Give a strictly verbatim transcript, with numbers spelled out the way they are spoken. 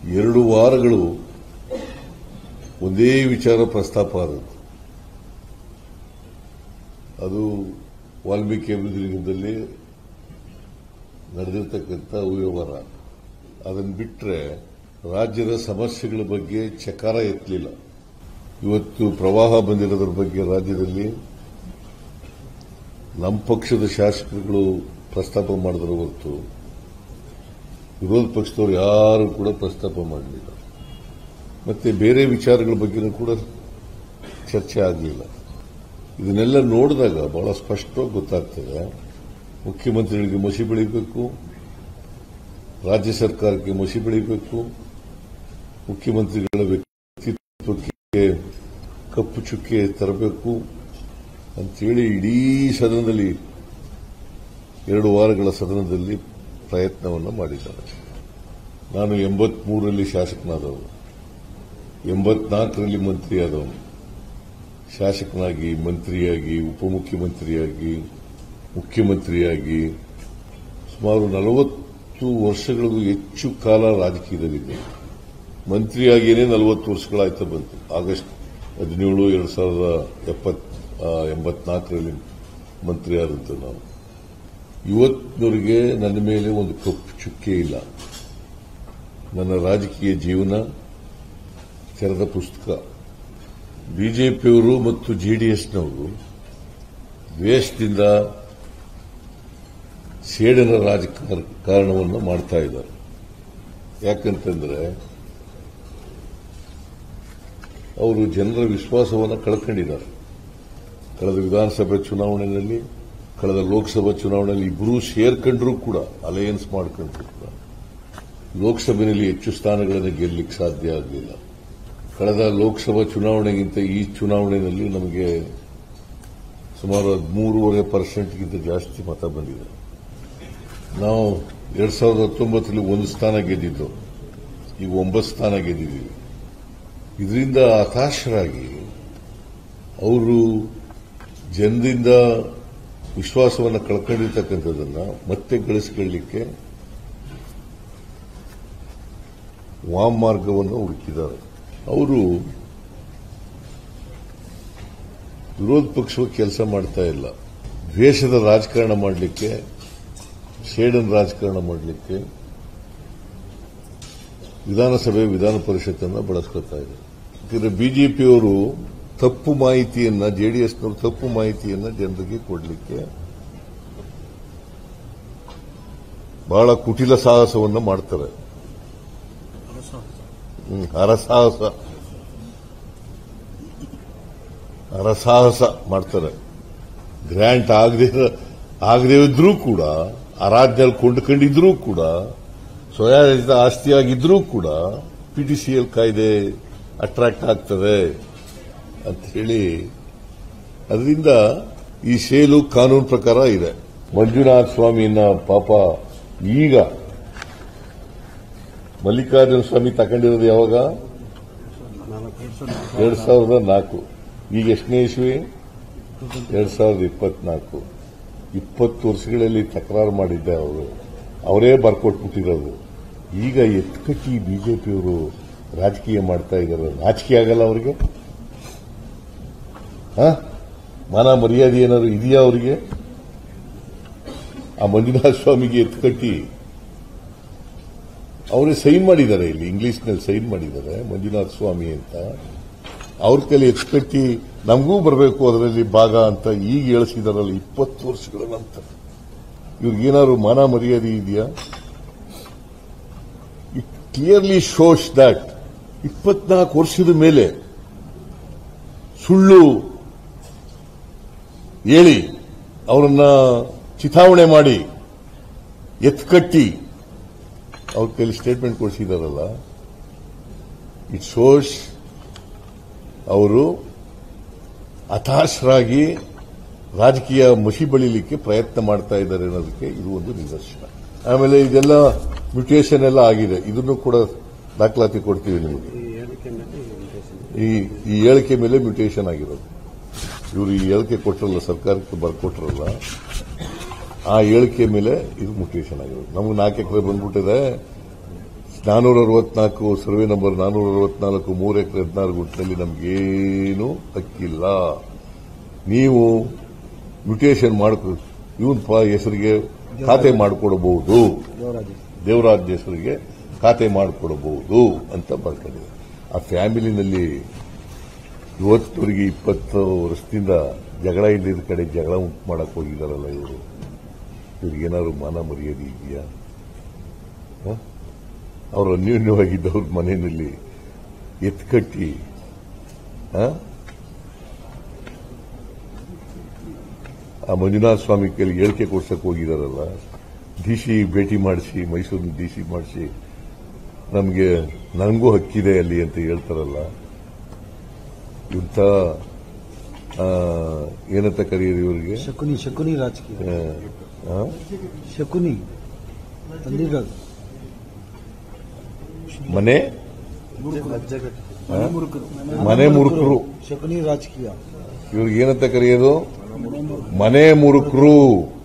ಎರಡು ವಾರಗಳು ಒಂದೇ ವಿಚಾರ ಪ್ರಸ್ತಾಪ ಆಗುತ್ತೆ. ಅದು ವಾಲ್ಮೀಕಿ ಅಭಿವೃದ್ಧಿ ನಿಗಮದಲ್ಲಿ ನಡೆದಿರ್ತಕ್ಕಂಥ ವ್ಯವಹಾರ. ಅದನ್ನು ಬಿಟ್ಟರೆ ರಾಜ್ಯದ ಸಮಸ್ಯೆಗಳ ಬಗ್ಗೆ ಚಕಾರ ಎತ್ತಲಿಲ್ಲ. ಇವತ್ತು ಪ್ರವಾಹ ಬಂದಿರೋದ್ರ ಬಗ್ಗೆ ರಾಜ್ಯದಲ್ಲಿ ನಮ್ಮ ಪಕ್ಷದ ಶಾಸಕರುಗಳು ಪ್ರಸ್ತಾಪ ಮಾಡಿದ್ರು ಹೊರತು ವಿರೋಧ ಪಕ್ಷದವರು ಯಾರು ಕೂಡ ಪ್ರಸ್ತಾಪ ಮಾಡಲಿಲ್ಲ. ಮತ್ತೆ ಬೇರೆ ವಿಚಾರಗಳ ಬಗ್ಗೆನೂ ಕೂಡ ಚರ್ಚೆ ಆಗಲಿಲ್ಲ. ಇದನ್ನೆಲ್ಲ ನೋಡಿದಾಗ ಬಹಳ ಸ್ಪಷ್ಟವಾಗಿ ಗೊತ್ತಾಗ್ತದೆ, ಮುಖ್ಯಮಂತ್ರಿಗಳಿಗೆ ಮಸಿ ಬೆಳೀಬೇಕು, ರಾಜ್ಯ ಸರ್ಕಾರಕ್ಕೆ ಮಸಿ ಬೆಳೀಬೇಕು, ಮುಖ್ಯಮಂತ್ರಿಗಳ ವ್ಯಕ್ತಿತ್ವಕ್ಕೆ ಕಪ್ಪು ಚುಕ್ಕೆ ತರಬೇಕು ಅಂತೇಳಿ ಇಡೀ ಸದನದಲ್ಲಿ ಎರಡು ವಾರಗಳ ಸದನದಲ್ಲಿ ಪ್ರಯತ್ನವನ್ನು ಮಾಡಿದ್ದಾರೆ. ನಾನು ಎಂಬತ್ಮೂರರಲ್ಲಿ ಶಾಸಕನಾದವನು, ಎಂಬತ್ನಾಲ್ಕರಲ್ಲಿ ಮಂತ್ರಿಯಾದವನು. ಶಾಸಕನಾಗಿ, ಮಂತ್ರಿಯಾಗಿ, ಉಪಮುಖ್ಯಮಂತ್ರಿಯಾಗಿ, ಮುಖ್ಯಮಂತ್ರಿಯಾಗಿ ಸುಮಾರು ನಲವತ್ತು ವರ್ಷಗಳಿಗೂ ಹೆಚ್ಚು ಕಾಲ ರಾಜಕೀಯದಲ್ಲಿದ್ದೆ. ಮಂತ್ರಿಯಾಗಿಯೇ ನಲವತ್ತು ವರ್ಷಗಳಾಯ್ತಾ ಬಂತು. ಆಗಸ್ಟ್ ಹದಿನೇಳು ಎರಡು ಸಾವಿರದ ಎಪ್ಪತ್ ಎಂಬತ್ನಾಲ್ಕರಲ್ಲಿ ಮಂತ್ರಿಯಾದಂತೆ ನಾನು. ಇವತ್ತಿನವರೆಗೆ ನನ್ನ ಮೇಲೆ ಒಂದು ಕಪ್ಪು ಚುಕ್ಕೆ ಇಲ್ಲ. ನನ್ನ ರಾಜಕೀಯ ಜೀವನ ತೆರೆದ ಪುಸ್ತಕ. ಬಿಜೆಪಿಯವರು ಮತ್ತು ಜೆಡಿಎಸ್ನವರು ದ್ವೇಷದಿಂದ ಸೇಡಿನ ರಾಜಕಾರಣವನ್ನು ಮಾಡ್ತಾ ಇದ್ದಾರೆ. ಯಾಕಂತಂದ್ರೆ ಅವರು ಜನರ ವಿಶ್ವಾಸವನ್ನು ಕಳ್ಕೊಂಡಿದ್ದಾರೆ. ಕಳೆದ ವಿಧಾನಸಭೆ ಚುನಾವಣೆಯಲ್ಲಿ, ಕಳೆದ ಲೋಕಸಭಾ ಚುನಾವಣೆಯಲ್ಲಿ ಇಬ್ಬರೂ ಸೇರ್ಕೊಂಡ್ರೂ ಕೂಡ, ಅಲಯನ್ಸ್ ಮಾಡ್ಕೊಂಡ್ರು ಕೂಡ ಲೋಕಸಭೆಯಲ್ಲಿ ಹೆಚ್ಚು ಸ್ಥಾನಗಳನ್ನು ಗೆಲ್ಲಲಿಕ್ಕೆ ಸಾಧ್ಯ ಆಗಲಿಲ್ಲ. ಕಳೆದ ಲೋಕಸಭಾ ಚುನಾವಣೆಗಿಂತ ಈ ಚುನಾವಣೆಯಲ್ಲಿ ನಮಗೆ ಸುಮಾರು ಹದಿಮೂರುವರೆ ಪರ್ಸೆಂಟ್ಗಿಂತ ಜಾಸ್ತಿ ಮತ ಬಂದಿದೆ. ನಾವು ಎರಡ್ ಸಾವಿರದ ಹತ್ತೊಂಬತ್ತರಲ್ಲಿ ಒಂದು ಸ್ಥಾನ ಗೆದ್ದಿದ್ದು, ಈಗ ಒಂಬತ್ತು ಸ್ಥಾನ ಗೆದ್ದಿದ್ದೀವಿ. ಇದರಿಂದ ಹತಾಶರಾಗಿ ಅವರು ಜನರಿಂದ ವಿಶ್ವಾಸವನ್ನು ಕಳ್ಕೊಂಡಿರ್ತಕ್ಕಂಥದ್ದನ್ನ ಮತ್ತೆ ಗಳಿಸಿಕೊಳ್ಳಲಿಕ್ಕೆ ವಾಮಮಾರ್ಗವನ್ನು ಹುಡುಕಿದ್ದಾರೆ. ಅವರು ವಿರೋಧ ಪಕ್ಷವಾಗಿ ಕೆಲಸ ಮಾಡ್ತಾ ಇಲ್ಲ. ದ್ವೇಷದ ರಾಜಕಾರಣ ಮಾಡಲಿಕ್ಕೆ, ಸೇಡನ್ ರಾಜಕಾರಣ ಮಾಡಲಿಕ್ಕೆ ವಿಧಾನಸಭೆ, ವಿಧಾನ ಪರಿಷತ್ತನ್ನು ಬಳಸ್ಕೊಳ್ತಾ ಇದೆ. ಯಾಕಂದ್ರೆ ಬಿಜೆಪಿಯವರು ತಪ್ಪು ಮಾಹಿತಿಯನ್ನ, ಜೆಡಿಎಸ್ನವರು ತಪ್ಪು ಮಾಹಿತಿಯನ್ನ ಜನರಿಗೆ ಕೊಡಲಿಕ್ಕೆ ಬಹಳ ಕುಟಿಲ ಸಾಹಸವನ್ನು ಮಾಡ್ತಾರೆ. ಹರಸಾಹಸ ಹರಸಾಹಸ ಮಾಡ್ತಾರೆ. ಗ್ರ್ಯಾಂಟ್ ಆಗದೆ ಆಗದೇ ಇದ್ರೂ ಕೂಡ, ಅರಾಜ್ಯದಲ್ಲಿ ಕೊಂಡುಕೊಂಡಿದ್ರೂ ಕೂಡ, ಸ್ವಯಾಜಿತ ಆಸ್ತಿಯಾಗಿದ್ರೂ ಕೂಡ ಪಿಟಿಸಿಎಲ್ ಕಾಯ್ದೆ ಅಟ್ರಾಕ್ಟ್ ಆಗ್ತದೆ ಅಂತ ಹೇಳಿ, ಅದರಿಂದ ಈ ಸೇಲು ಕಾನೂನು ಪ್ರಕಾರ ಇದೆ. ಮಂಜುನಾಥ ಸ್ವಾಮಿಯನ್ನ ಪಾಪ ಈಗ ಮಲ್ಲಿಕಾರ್ಜುನ ಸ್ವಾಮಿ ತಗೊಂಡಿರೋದು ಯಾವಾಗ? ಎರಡ್ ಸಾವಿರದ ನಾಲ್ಕು. ಈಗ ಎಷ್ಟನೇ ಇಸ್ವಿ? ಎರಡ್ ಸಾವಿರದ ಇಪ್ಪತ್ನಾಲ್ಕು. ಇಪ್ಪತ್ತು ವರ್ಷಗಳಲ್ಲಿ ತಕರಾರು ಮಾಡಿದ್ದೆ ಅವರು, ಅವರೇ ಬರ್ಕೊಟ್ಬಿಟ್ಟಿರೋದು. ಈಗ ಎತ್ಕಟ್ಟಿ ಬಿಜೆಪಿಯವರು ರಾಜಕೀಯ ಮಾಡ್ತಾ ಇದ್ದಾರೆ. ರಾಜಕೀಯ ಆಗಲ್ಲ ಅವರಿಗೆ? ಮಾನ ಮರ್ಯಾದೆ ಏನಾದ್ರು ಇದೆಯಾ ಅವರಿಗೆ? ಆ ಮಂಜುನಾಥ ಸ್ವಾಮಿಗೆ ಎತ್ಕಟ್ಟಿ ಅವರೇ ಸೈನ್ ಮಾಡಿದ್ದಾರೆ, ಇಲ್ಲಿ ಇಂಗ್ಲಿಷ್ನಲ್ಲಿ ಸೈನ್ ಮಾಡಿದ್ದಾರೆ ಮಂಜುನಾಥ ಸ್ವಾಮಿ ಅಂತ. ಅವ್ರ ಕೈಲಿ ಎತ್ಕಟ್ಟಿ ನಮಗೂ ಬರಬೇಕು ಅದರಲ್ಲಿ ಭಾಗ ಅಂತ ಈಗ ಹೇಳಿಸಿದಾರಲ್ಲ ಇಪ್ಪತ್ತು ವರ್ಷಗಳ ನಂತರ. ಇವ್ರಿಗೇನಾದ್ರು ಮಾನ ಮರ್ಯಾದೆ ಇದೆಯಾ? ಇಟ್ ಕ್ಲಿಯರ್ಲಿ ಶೋಸ್ ದಟ್ ಇಪ್ಪತ್ನಾಲ್ಕು ವರ್ಷದ ಮೇಲೆ ಸುಳ್ಳು ಹೇಳಿ ಅವರನ್ನ ಚಿತಾವಣೆ ಮಾಡಿ ಎತ್ಕಟ್ಟಿ ಅವ್ರ ಕೈಲಿ ಸ್ಟೇಟ್ಮೆಂಟ್ ಕೊಡಿಸಿದಾರಲ್ಲ, ಇಟ್ ಶೋಸ್ ಅವರು ಹತಾಶರಾಗಿ ರಾಜಕೀಯ ಮಸಿ ಬಳಿಲಿಕ್ಕೆ ಪ್ರಯತ್ನ ಮಾಡ್ತಾ ಇದ್ದಾರೆ ಅನ್ನೋದಕ್ಕೆ ಇದು ಒಂದು ನಿದರ್ಶನ. ಆಮೇಲೆ ಇದೆಲ್ಲ ಮ್ಯೂಟೇಷನ್ ಎಲ್ಲ ಆಗಿದೆ, ಇದನ್ನು ಕೂಡ ದಾಖಲಾತಿ ಕೊಡ್ತೀವಿ ನಿಮಗೆ. ಈ ಈ ಹೇಳಿಕೆ ಮೇಲೆ ಮ್ಯೂಟೇಷನ್ ಆಗಿರೋದು. ಇವರು ಈ ಹೇಳಿಕೆ ಕೊಟ್ಟರಲ್ಲ, ಸರ್ಕಾರಕ್ಕೆ ಬರ್ಕೊಟ್ರಲ್ಲ, ಆ ಹೇಳಿಕೆ ಮೇಲೆ ಇದು ಮ್ಯೂಟೇಷನ್ ಆಗಿರೋದು. ನಮ್ಗೆ ನಾಲ್ಕು ಎಕರೆ ಬಂದ್ಬಿಟ್ಟಿದೆ, ನಾನೂರ ಅರವತ್ನಾಲ್ಕು ಸರ್ವೆ ನಂಬರ್ ನಾನೂರ ಅರವತ್ನಾಲ್ಕು ಮೂರು ಎಕರೆ ಹದಿನಾರು ಗುಂಟಿನಲ್ಲಿ ನಮಗೇನು ಹಕ್ಕಿಲ್ಲ. ನೀವು ಮ್ಯೂಟೇಷನ್ ಮಾಡ್ಕೊ ಇವನ್ ಹೆಸರಿಗೆ ಖಾತೆ ಮಾಡಿಕೊಡಬಹುದು, ದೇವರಾಜ್ ಹೆಸರಿಗೆ ಖಾತೆ ಮಾಡಿಕೊಡಬಹುದು ಅಂತ ಬರ್ಕೊಂಡಿದೆ. ಆ ಫ್ಯಾಮಿಲಿನಲ್ಲಿ ಇವತ್ತವರೆಗೆ ಇಪ್ಪತ್ತು ವರ್ಷದಿಂದ ಜಗಳ ಇಲ್ಲದ ಕಡೆ ಜಗಳ ಉಂಟು ಮಾಡಕ್ ಹೋಗಿದಾರಲ್ಲ ಇವರು. ಇವ್ರಿಗೇನಾದ್ರು ಮಾನ ಮರ್ಯಾದೆ ಇದೆಯಾ? ಅವರು ಅನ್ಯೋನ್ಯವಾಗಿದ್ದವ್ರ ಮನೆಯಲ್ಲಿ ಎತ್ಕಟ್ಟಿ ಆ ಮಂಜುನಾಥ ಸ್ವಾಮಿ ಕೈಲಿ ಹೇಳಿಕೆ ಕೊಡ್ಸಕ್ ಹೋಗಿದಾರಲ್ಲ, ಡಿಸಿ ಭೇಟಿ ಮಾಡಿಸಿ, ಮೈಸೂರಿನ ಡಿಸಿ ಮಾಡಿಸಿ ನಮಗೆ ನನಗೂ ಹಕ್ಕಿದೆ ಅಲ್ಲಿ ಅಂತ ಹೇಳ್ತಾರಲ್ಲ, ಇಂಥ ಏನಂತ ಕರೆಯಿರಿ ಇವರಿಗೆ? ಶಕುನಿ ಶಕುನಿ ರಾಜಕೀಯ ಶಕುನಿ ಮನೆ ಮನೆ ಮುರುಕರು. ಶಕುನಿ ರಾಜಕೀಯ ಇವ್ರಿಗೆ ಏನಂತ ಕರೆಯೋದು? ಮನೆ ಮುರುಕರು.